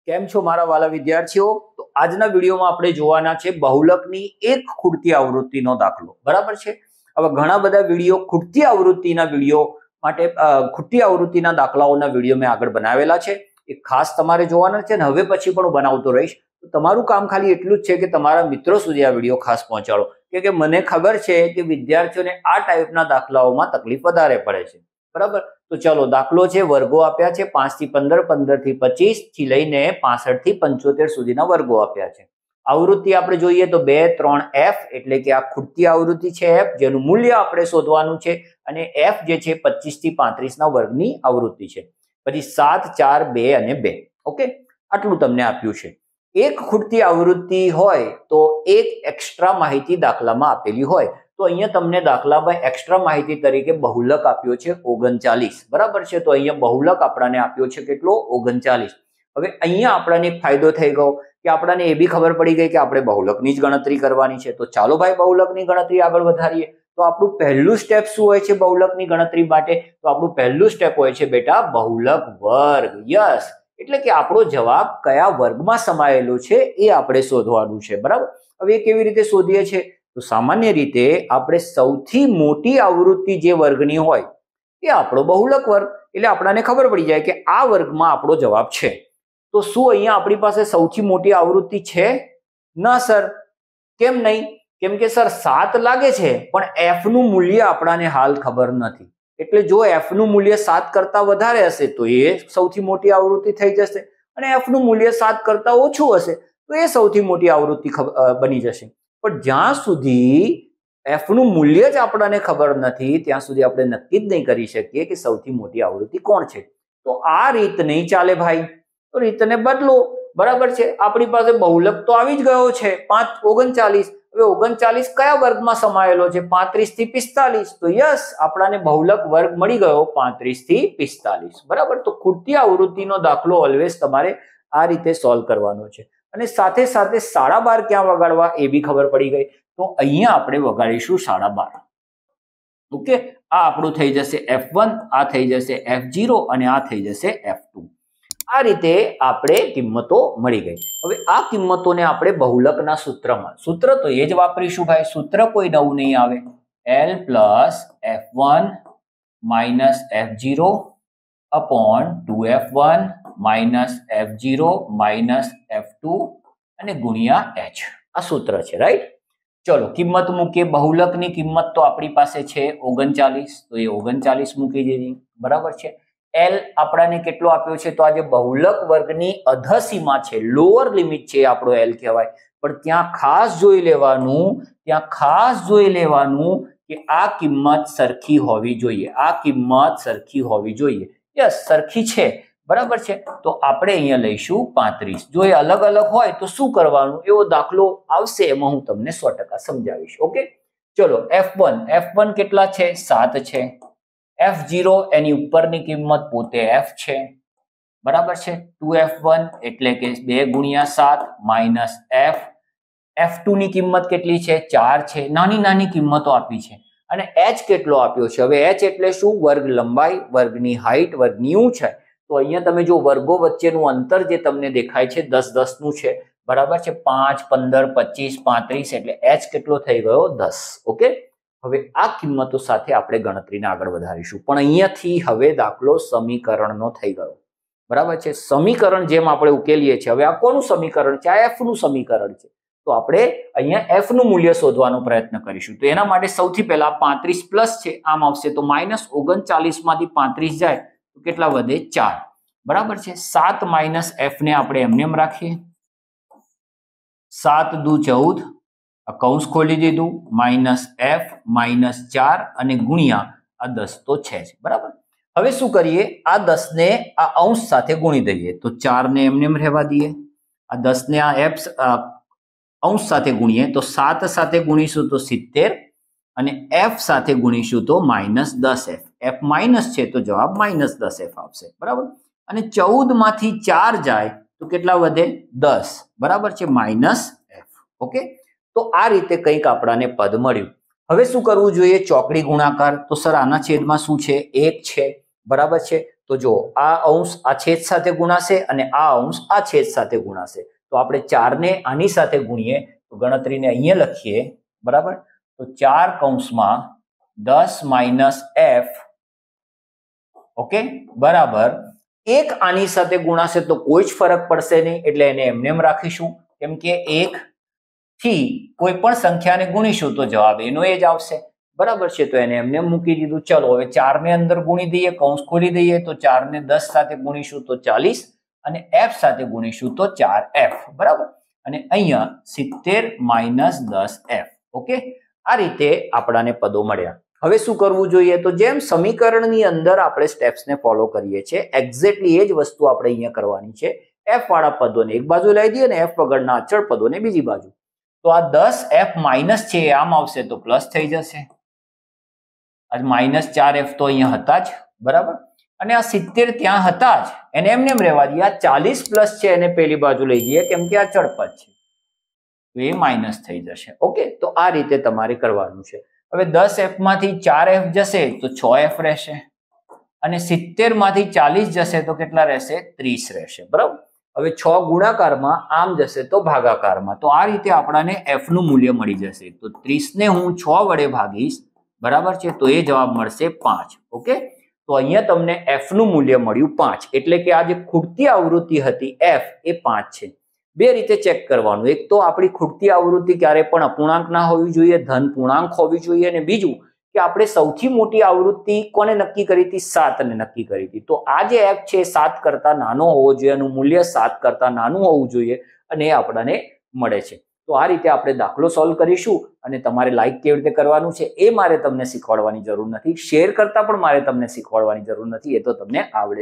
કેમ છો મારા વાલા વિદ્યાર્થીઓ? તો આજના વિડીયોમાં આપણે જોવાના છે બહુલકની એક ખૂટતી આવૃત્તિનો દાખલો. બરાબર છે? હવે ઘણા બધા વિડીયો ખૂટતી આવૃત્તિના વિડીયો માટે ખૂટતી આવૃત્તિના દાખલાઓના વિડીયો મેં આગળ બનાવેલા છે. એ ખાસ તમારે જોવાના છે ને હવે પછી પણ હું બનાવતો રહીશ. તો તમારું કામ ખાલી એટલું જ છે કે તમારા મિત્રો સુધી આ વિડીયો ખાસ પહોંચાડો, કે મને ખબર છે કે વિદ્યાર્થીઓને આ ટાઈપના દાખલાઓમાં તકલીફ વધારે પડે છે. બરાબર? તો ચલો, દાખલો છે, વર્ગો આપ્યા છે 5 થી 15, 15 થી 25 થી લઈને 65 થી 75 સુધીના વર્ગો આપ્યા છે. આવૃત્તિ આપણે જોઈએ તો 2, 3 f, એટલે કે આ ખૂટતી આવૃત્તિ છે f, જેનું મૂલ્ય આપણે શોધવાનું છે, અને f જે છે 25 થી 35 ના વર્ગની આવૃત્તિ છે. પછી 7, 4, 2 અને 2. ઓકે, આટલું તમને આપ્યું છે. એક ખૂટતી આવૃત્તિ હોય તો એક એક્સ્ટ્રા માહિતી દાખલામાં આપેલી હોય. તો અહીંયા તમને દાખલામાં એક્સ્ટ્રા માહિતી તરીકે બહુલક આપ્યો છે 39. બરાબર છે? તો અહીંયા બહુલક આપણને આપ્યો છે કેટલો? 39. હવે અહીંયા આપણને એક ફાયદો થઈ ગયો કે આપણને એ બી ખબર પડી ગઈ કે આપણે બહુલકની જ ગણતરી કરવાની છે. તો ચાલો ભાઈ, બહુલકની ગણતરી આગળ વધારીએ. તો આપણું પહેલું સ્ટેપ શું હોય છે બહુલકની ગણતરી માટે? તો આપણું પહેલું સ્ટેપ હોય છે બેટા બહુલક વર્ગ. યસ, એટલે કે આપણો જવાબ કયા વર્ગમાં સમાયેલો છે એ આપણે શોધવાનું છે. બરાબર? હવે એ કેવી રીતે શોધીએ છીએ? તો સામાન્ય રીતે આપણે સૌથી મોટી આવૃત્તિ જે વર્ગની હોય એ આપણો બહુલક વર્ગ, એટલે આપણને ખબર પડી જાય કે આ વર્ગમાં આપણો જવાબ છે. તો શું અહીંયા આપણી પાસે સૌથી મોટી આવૃત્તિ છે? ના સર. કેમ નહીં? કેમ કે સર 7 લાગે છે, પણ f નું મૂલ્ય આપણને હાલ ખબર નથી. એટલે જો f નું મૂલ્ય 7 કરતા વધારે હશે તો એ સૌથી મોટી આવૃત્તિ થઈ જશે, અને f નું મૂલ્ય 7 કરતા ઓછું હશે તો એ સૌથી મોટી આવૃત્તિ બની જશે. પણ જ્યાં સુધી f નું મૂલ્ય જ આપણને ખબર નથી ત્યાં સુધી આપણે નક્કી જ નહીં કરી શકીએ કે સૌથી મોટી આવૃત્તિ કોણ છે. તો આ રીત નહીં ચાલે ભાઈ. તો રીતને બદલો. બરાબર છે? આપણી પાસે બહુલક તો આવી જ ગયો છે 39. હવે 39 કયા વર્ગમાં સમાયેલો છે? 35 થી 45. તો યસ, આપણને બહુલક વર્ગ મળી ગયો 35 થી 45. બરાબર? તો ખૂટતી આવૃત્તિનો દાખલો ઓલવેઝ તમારે આ રીતે સોલ્વ કરવાનો છે. અને સાથે સાથે 12.5 ક્યાં વગાડવા એ બી ખબર પડી ગઈ. તો અહીંયા આપણે વગાડીશું 12.5. ઓકે, આ આપણું થઈ જશે f1, આ થઈ જશે f0 અને આ થઈ જશે f2. આ રીતે આપણે કિંમતો મળી ગઈ. હવે આ કિંમતોને આપણે બહુલકના સૂત્રમાં, સૂત્ર તો એ જ વાપરીશું ભાઈ, સૂત્ર કોઈ નવું નહીં આવે. l plus f1 minus f0 upon 2f1 minus f0 minus f2 અને ગુણ્યા h. આ સૂત્ર છે, રાઈટ? ચલો, કિંમત મૂકીએ. બહુલકની કિંમત તો આપણી પાસે છે 39, તો એ 39 મૂકી દીધી. બરાબર છે? l આપણને કેટલો આપ્યો છે? તો આજે બહુલક વર્ગની અધસીમા છે, લોઅર લિમિટ છે, આપણો l કહેવાય. પણ ત્યાં ખાસ જોઈ લેવાનું કે આ કિંમત સરખી હોવી જોઈએ. આ કિંમત સરખી હોવી જોઈએ. યસ, સરખી છે. બરાબર છે? તો આપણે અહીંયા લઈશું 35. જો એ અલગ અલગ હોય તો શું કરવાનું, એવો દાખલો આવશે, એમાં હું તમને 100% સમજાવીશ. ઓકે, ચલો, f1 કેટલા છે? 7 છે. f0 એની ઉપરની કિંમત પોતે f છે. બરાબર છે? 2f1 એટલે કે 2 ગુણ્યા 7 માઇનસ f. f2 ની કિંમત કેટલી છે? 4 છે. નાની નાની કિંમતો આપી છે. અને h કેટલો આપ્યો છે? હવે h એટલે શું? વર્ગ લંબાઈ, વર્ગની હાઈટ, વર્ગની ઊંચાઈ. તો અહીંયા તમે જો વર્ગો વચ્ચેનું અંતર જે તમને દેખાય છે 10 નું છે. બરાબર છે? 5, 15, 25, 35, એટલે h કેટલો થઈ ગયો? 10. ઓકે, હવે આ કિંમતો સાથે આપણે ગણતરીને આગળ વધારીશું. પણ અહીંયાથી હવે દાખલો સમીકરણનો થઈ ગયો. બરાબર છે? સમીકરણ જેમ આપણે ઉકેલીએ છીએ, હવે આ કોનું સમીકરણ છે? આ f નું સમીકરણ છે. તો આપણે અહીંયા f નું મૂલ્ય શોધવાનો પ્રયત્ન કરીશું. તો એના માટે સૌથી પહેલા 35 પ્લસ છે, આમ આવશે તો માઇનસ 39 માંથી 35 જાય તો કેટલા વધે? 4. બરાબર છે? 7 માઇનસ f ને આપણે એમને એમ રાખીએ. 7 દુ 14, કૌંસ ખોલી દીધું, માઇનસ f માઇનસ 4 અને ગુણ્યા આ 10 તો છે જ. બરાબર? હવે શું કરીએ? આ 10 ને આ અંશ સાથે ગુણી દઈએ. તો 4 ને એમને એમ રહેવા દઈએ. આ 10 ને આ f અંશ સાથે ગુણીએ તો 7 સાથે ગુણીશું તો 70 અને f સાથે ગુણીશું તો માઇનસ 10f. f માઇનસ છે તો જવાબ માઇનસ 10f આવશે. બરાબર? અને 14 માંથી 4 જાય તો કેટલા વધે? 10. બરાબર છે? Minus f. ઓકે, તો આ રીતે કંઈક આપણને પદ મળ્યું. હવે શું કરવું જોઈએ? ચોકડી ગુણાકાર. તો સર આના છેદમાં શું છે? 1 છે. બરાબર છે? તો જો આ અંશ આ છેદ સાથે ગુણાશે અને આ અંશ આ છેદ સાથે ગુણાશે. તો આપણે 4 ને આની સાથે ગુણીએ તો ગણતરીને અહીંયા લખીએ, બરાબર. તો 4 કૌંસમાં 10 - f, ઓકે, બરાબર. 1 આની સાથે ગુણાશે તો કોઈ જ ફરક પડશે નહીં, એટલે એને એમને એમ રાખીશું, કેમ કે 1 થી કોઈ પણ સંખ્યાને ગુણીશું તો જવાબ એનો એ જ આવશે, બરાબર છે. તો એને એમને મૂકી દીધું. ચલો હવે 4 ને અંદર ગુણી દઈએ, કૌંસ ખોલી દઈએ. તો 4 ને 10 સાથે ગુણીશું તો 40 અને f સાથે ગુણીશું તો 4f, બરાબર. અને અહીંયા 70 - 10f, ઓકે. આ રીતે આપણાને પદો મળ્યા. હવે શું કરવું જોઈએ? તો જેમ સમીકરણની અંદર આપણે સ્ટેપ્સને ફોલો કરીએ છીએ, એક્ઝેક્ટલી એ જ વસ્તુ આપણે અહીંયા કરવાની છે. f વાળા પદોને એક બાજુ લઈ દઈએ અને f વગરના અચળ પદોને બીજી બાજુ. તો આ 10f માઇનસ છે એ આમ આવશે તો પ્લસ થઈ જશે. આ -4f તો અહીંયા હતા જ, બરાબર. અને આ 70 ત્યાં હતા જ, એને એમને એમ રહેવા દઈએ. આ 40 પ્લસ છે એને પેલી બાજુ લઈ જઈએ, કેમ કે આ અચળ પદ છે, તો એ માઇનસ થઈ જશે, ઓકે. તો આ રીતે તમારે કરવાનું છે. હવે 10f માંથી 4f જશે તો 6f રહેશે અને 70 માંથી 40 જશે તો કેટલા રહેશે? 30 રહેશે, બરાબર. હવે 6 ગુણાકારમાં આમ જશે તો ભાગાકારમાં. તો આ રીતે આપણાને f નું મૂલ્ય મળી જશે. તો 30 ને હું 6 વડે ભાગીશ, બરાબર છે, તો એ જવાબ મળશે 5, ઓકે. તો અહીંયા તમને f નું મૂલ્ય મળ્યું 5, એટલે કે આ જે ખૂટતી આવૃત્તિ હતી f એ 5 છે. બે રીતે ચેક કરવાનું. એક તો આપણી ખૂટતી આવૃત્તિ ક્યારે પણ અપૂર્ણાંક ના હોવી જોઈએ, ધન પૂર્ણાંક હોવી જોઈએ. અને બીજું કે આપણે સૌથી મોટી આવૃત્તિ કોને નક્કી કરી હતી? 7 ને નક્કી કરી હતી. તો આ જે f છે 7 કરતા નાનો હોવો જોઈએ, એનું મૂલ્ય 7 કરતા નાનું હોવું જોઈએ, અને એ આપણને મળે છે. તો આ રીતે આપણે દાખલો સોલ્વ કરીશું. અને તમારે લાઈક કેવી રીતે કરવાનું છે એ મારે તમને શીખવાડવાની જરૂર નથી, શેર કરતા પણ મારે તમને શીખવાડવાની જરૂર નથી, એ તો તમને આવડે.